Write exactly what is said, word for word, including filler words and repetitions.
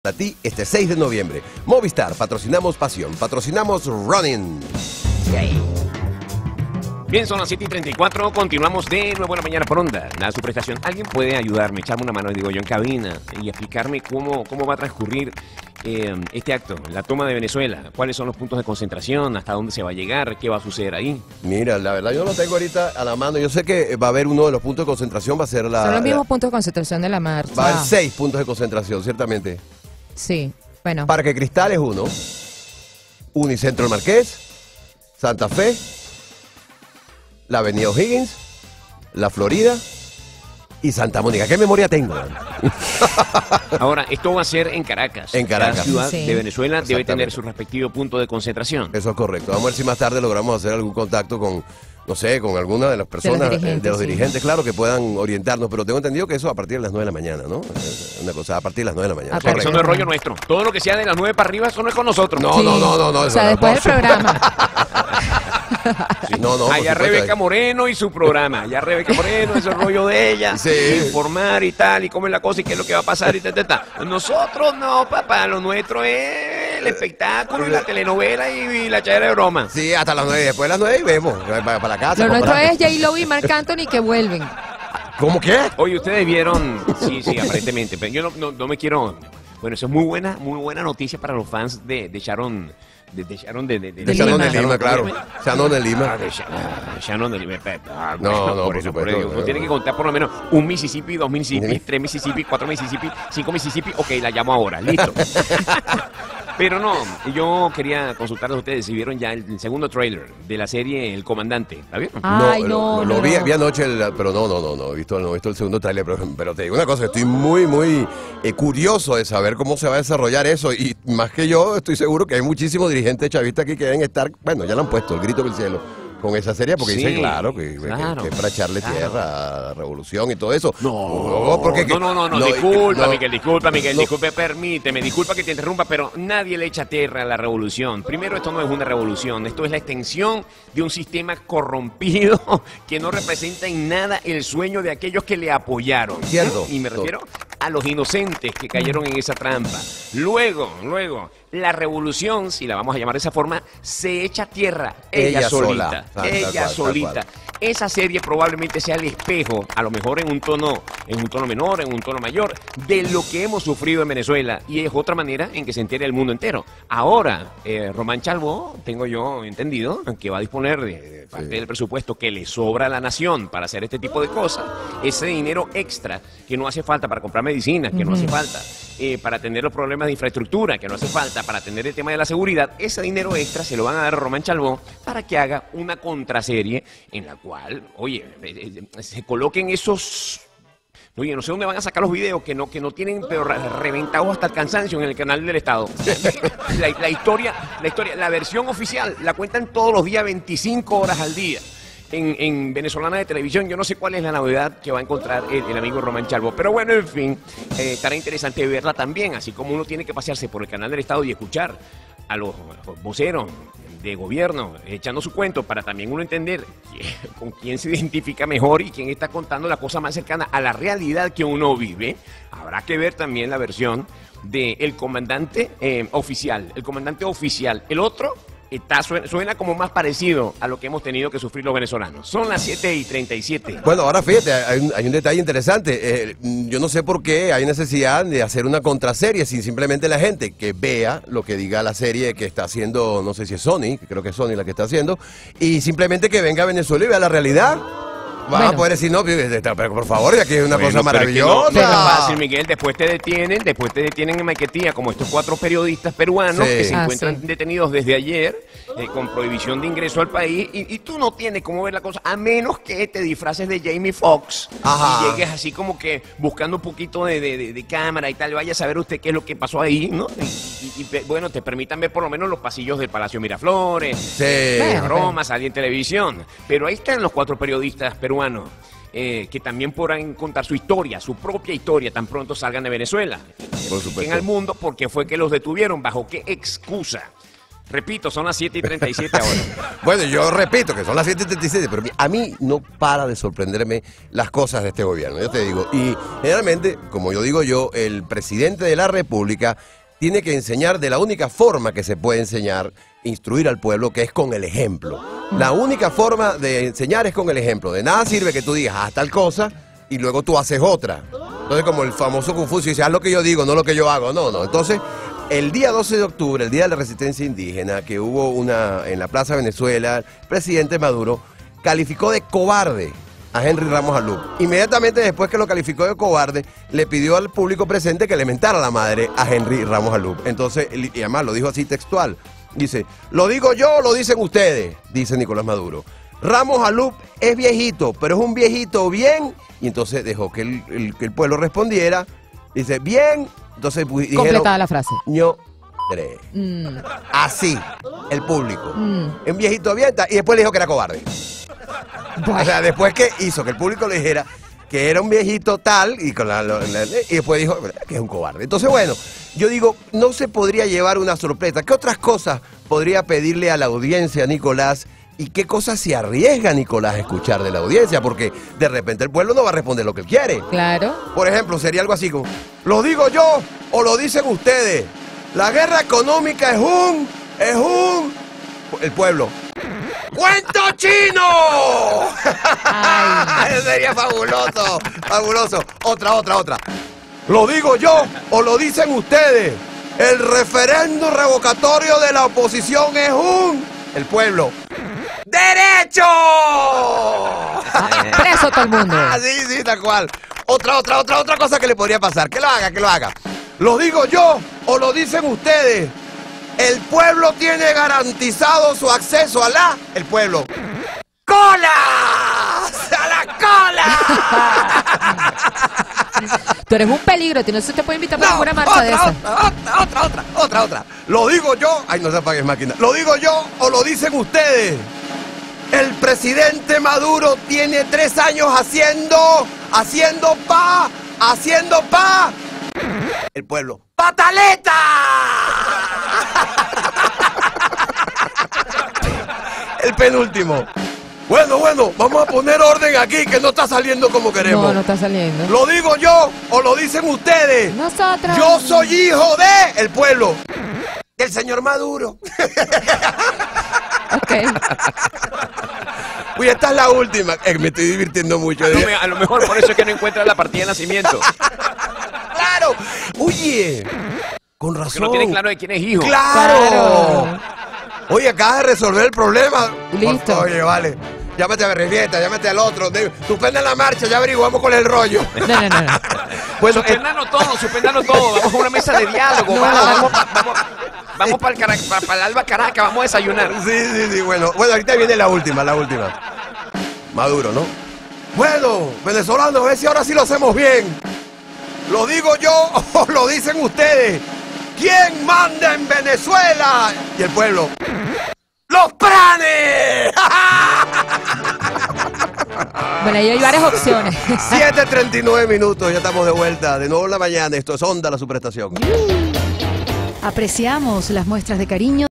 A ti este seis de noviembre. Movistar, patrocinamos pasión, patrocinamos running. Yay. Bien, son las siete y treinta y cuatro, continuamos de nuevo en la mañana por Onda. Nada, su prestación. ¿Alguien puede ayudarme, echarme una mano, digo yo, en cabina y explicarme cómo, cómo va a transcurrir eh, este acto, la toma de Venezuela? ¿Cuáles son los puntos de concentración? ¿Hasta dónde se va a llegar? ¿Qué va a suceder ahí? Mira, la verdad yo lo tengo ahorita a la mano. Yo sé que va a haber uno de los puntos de concentración, va a ser la... Son los mismos la, puntos de concentración de la marcha. Va a haber seis puntos de concentración, ciertamente. Sí, bueno. Parque Cristal es uno, Unicentro El Marqués, Santa Fe, la Avenida O'Higgins, La Florida y Santa Mónica. ¿Qué memoria tengo? Ahora, esto va a ser en Caracas. En Caracas. Cada ciudad Sí. de Venezuela debe tener su respectivo punto de concentración. Eso es correcto. Vamos a ver si más tarde logramos hacer algún contacto con, no sé, con alguna de las personas, de los dirigentes, dirigentes, de los sí. dirigentes claro, que puedan orientarnos. Pero tengo entendido que eso a partir de las nueve de la mañana, ¿no? Es una cosa, a partir de las nueve de la mañana. A O sea, que partir eso no es rollo nuestro. Todo lo que sea de las nueve para arriba, eso no es con nosotros. No, Sí. no, no, no, no. O eso sea, no, después no, del programa. Sí, no, no, por Allá supuesto. Rebeca Moreno y su programa. Allá Rebeca Moreno, ese rollo de ella. Sí. Informar y tal, y cómo es la cosa y qué es lo que va a pasar y tal, tal, tal. Nosotros no, papá. Lo nuestro es el espectáculo y la telenovela y, y la chayera de broma. Sí, hasta las nueve. Después de las nueve y vemos. Para, para la casa. Lo nuestro comprar. es J-Lo y Marc Anthony que vuelven. ¿Cómo qué? Oye, ustedes vieron. Sí, sí, aparentemente. Pero yo no, no, no me quiero. Bueno, eso es muy buena, muy buena noticia para los fans de, de Sharon. De, de Sharon de, de, de, De Shannon de Lima, claro. Shannon de Lima. Ah, de Sha- ah, Shannon de Lima. Ah, No, bueno, no, por eso, supuesto. eso. Uno tiene que contar por lo menos un Mississippi, dos Mississippi, tres Mississippi, cuatro Mississippi, cinco Mississippi. Ok, la llamo ahora, listo. Pero no, yo quería consultarles a ustedes si vieron ya el segundo trailer de la serie El Comandante. ¿La vieron? Ay, lo, no, lo, no, lo vi, no. vi anoche, el- pero no, no, no, no, he visto, no he visto el segundo tráiler, pero, pero te digo una cosa, estoy muy, muy eh, curioso de saber cómo se va a desarrollar eso y más que yo, estoy seguro que hay muchísimos dirigentes chavistas aquí que deben estar, bueno, ya lo han puesto, el grito del cielo, con esa serie, porque Sí, dicen, claro, que, que- claro, que es para echarle claro. tierra a la revolución y todo eso. No, porque no, no, no, no, disculpa, no, Miguel, disculpa, Miguel, no. disculpe, permíteme, disculpa que te interrumpa, pero nadie le echa tierra a la revolución. Primero, esto no es una revolución, esto es la extensión de un sistema corrompido que no representa en nada el sueño de aquellos que le apoyaron. Cierto. Y me refiero a los inocentes que cayeron en esa trampa. Luego, luego, la revolución, si la vamos a llamar de esa forma, se echa tierra ella, Ella sola. solita. Tal, tal ella cual, tal solita. cual. Esa serie probablemente sea el espejo, a lo mejor en un tono, en un tono menor, en un tono mayor, de lo que hemos sufrido en Venezuela. Y es otra manera en que se entere el mundo entero. Ahora, eh, Román Chalbaud, tengo yo entendido, que va a disponer de, de parte Sí. del presupuesto que le sobra a la nación para hacer este tipo de cosas, ese dinero extra que no hace falta para comprar medicinas, que no hace falta eh, para atender los problemas de infraestructura, que no hace falta para atender el tema de la seguridad, ese dinero extra se lo van a dar a Román Chalbaud para que haga una contraserie en la cual, oye, eh, eh, se coloquen esos... Oye, no sé dónde van a sacar los videos que no, que no tienen, pero re- reventados hasta el cansancio en el canal del Estado. La, la historia, la historia, la versión oficial la cuentan todos los días, veinticinco horas al día. En, en Venezolana de Televisión, yo no sé cuál es la novedad que va a encontrar el, el amigo Román Chalbaud, pero bueno, en fin, eh, estará interesante verla también, así como uno tiene que pasearse por el canal del Estado y escuchar a los voceros de gobierno echando su cuento para también uno entender qui- con quién se identifica mejor y quién está contando la cosa más cercana a la realidad que uno vive. Habrá que ver también la versión del comandante eh, oficial, el comandante oficial. El otro está, suena, suena como más parecido a lo que hemos tenido que sufrir los venezolanos. Son las siete y treinta y siete. Bueno, ahora fíjate, hay un, hay un detalle interesante. Eh, yo no sé por qué hay necesidad de hacer una contraserie sin simplemente la gente que vea lo que diga la serie que está haciendo, no sé si es Sony, que creo que es Sony la que está haciendo, y simplemente que venga a Venezuela y vea la realidad. Vas a Bueno. poder decir, no, pero por favor, aquí es una Bueno, cosa pero es que no- maravillosa. No, es fácil, Miguel. Después te detienen, después te detienen en Maiquetía, como estos cuatro periodistas peruanos Sí. que se Ah, encuentran sí. detenidos desde ayer eh, con prohibición de ingreso al país. Y, y tú no tienes cómo ver la cosa, a menos que te disfraces de Jamie Foxx Ajá. y llegues así como que buscando un poquito de, de- de- de cámara y tal. Vaya a saber usted qué es lo que pasó ahí, ¿no? Y, y- y, ve- bueno, te permitan ver por lo menos los pasillos del Palacio Miraflores. Sí. Bueno. Bromas, salir en televisión. Pero ahí están los cuatro periodistas peruanos. Eh, que también podrán contar su historia, su propia historia, tan pronto salgan de Venezuela. Por supuesto. En el mundo, porque fue que los detuvieron, bajo qué excusa. Repito, son las siete y treinta y siete ahora. Bueno, yo repito que son las siete y treinta y siete, pero a mí no para de sorprenderme las cosas de este gobierno, yo te digo. Y generalmente, como yo digo yo, el presidente de la República tiene que enseñar de la única forma que se puede enseñar, instruir al pueblo, que es con el ejemplo. La única forma de enseñar es con el ejemplo. De nada sirve que tú digas, haz tal cosa, y luego tú haces otra. Entonces, como el famoso Confucio dice, haz lo que yo digo, no lo que yo hago. No, no. Entonces, el día doce de octubre, el día de la resistencia indígena, que hubo una en la Plaza Venezuela, el presidente Maduro calificó de cobarde a Henry Ramos Alup. Inmediatamente después que lo calificó de cobarde, le pidió al público presente que le mentara la madre a Henry Ramos Alup. Entonces, y además lo dijo así textual. Dice, lo digo yo o lo dicen ustedes, dice Nicolás Maduro. Ramos Alup es viejito, pero es un viejito bien. Y entonces dejó que el, el, que el pueblo respondiera. Dice, bien. Entonces dijeron, Completada la frase. ño, tres. Mm. Así, el público. Mm. Un viejito bien, y después le dijo que era cobarde. Bueno. O sea, después que hizo que el público le dijera que era un viejito tal, y, con la, la, la, y después dijo que es un cobarde. Entonces, bueno, yo digo, no se podría llevar una sorpresa. ¿Qué otras cosas podría pedirle a la audiencia, Nicolás? ¿Y qué cosas se arriesga Nicolás a escuchar de la audiencia? Porque de repente el pueblo no va a responder lo que él quiere. Claro. Por ejemplo, sería algo así como, ¿lo digo yo o lo dicen ustedes? La guerra económica es un, es un... El pueblo. ¡Cuento chino! Ay. Sería fabuloso, fabuloso. Otra, otra, otra. ¿Lo digo yo o lo dicen ustedes? El referéndum revocatorio de la oposición es un... El pueblo. ¡Derecho! Ah, preso todo el mundo. Ah, sí, sí, tal cual. Otra, otra, otra, otra cosa que le podría pasar. Que lo haga, que lo haga. ¿Lo digo yo o lo dicen ustedes? El pueblo tiene garantizado su acceso a la... El pueblo. ¡Cola! ¡A la cola! Tú eres un peligro, tú no se te puede invitar para No, ninguna marcha otra, de esa. otra, otra, otra, otra, otra, otra. ¿Lo digo yo? Ay, no se apagues máquina. ¿Lo digo yo o lo dicen ustedes? El presidente Maduro tiene tres años haciendo, haciendo pa, haciendo pa. El pueblo. ¡Pataleta! El penúltimo. Bueno, bueno, vamos a poner orden aquí que no está saliendo como queremos. No, no está saliendo. ¿Lo digo yo o lo dicen ustedes? Nosotros. Yo soy hijo de el pueblo. Del señor Maduro. Ok. Uy, esta es la última. Eh, me estoy divirtiendo mucho. A lo, me- a lo mejor por eso es que no encuentras la partida de nacimiento. ¡Claro! Oye, con Que razón. no tienes claro de quién es hijo. ¡Claro! Claro. Oye, acabas de resolver el problema. Listo. Oye, vale. Llámate a Berrevieta, llámate al otro. De- Suspende la marcha, ya averiguamos con el rollo. No, no, no, no. Bueno, eh, Suspendanos todo, suspendanos todo. Vamos a una mesa de diálogo. No. Vamos, vamos, vamos, vamos para el, Cara- para, para el Alba Caracas, vamos a desayunar. sí, sí, sí, bueno. Bueno, ahorita viene la última, la última. Maduro, ¿no? Bueno, venezolanos, a ver si ahora sí lo hacemos bien. ¿Lo digo yo o lo dicen ustedes? ¿Quién manda en Venezuela? Y el pueblo. ¡Los pranes! Bueno, ahí hay varias opciones. siete treinta y nueve minutos, ya estamos de vuelta. De nuevo en la mañana, esto es Onda, la Superestación. Apreciamos las muestras de cariño